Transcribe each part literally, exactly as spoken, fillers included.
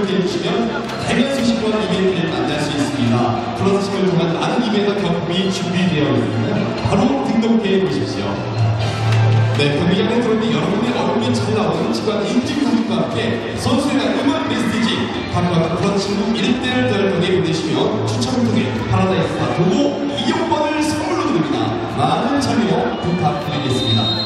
등록해 주시면 다양한 소식과 이벤트를 만날 수 있습니다. 플러스식을 통한 많은 이벤트 경품이 준비되어 있으면 바로 등록해 보십시오. 네, 경기 안에 들어오는 여러분의 얼굴이 잘 나오는 직관 인증사진과 함께 선수의 음악 메시지 각각 프로친구 일 대를 통해 보내시면 추첨을 통해 파라다이스 파 도보 이용권을 선물로 드립니다. 많은 참여 부탁드리겠습니다.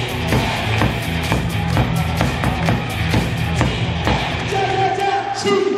Two.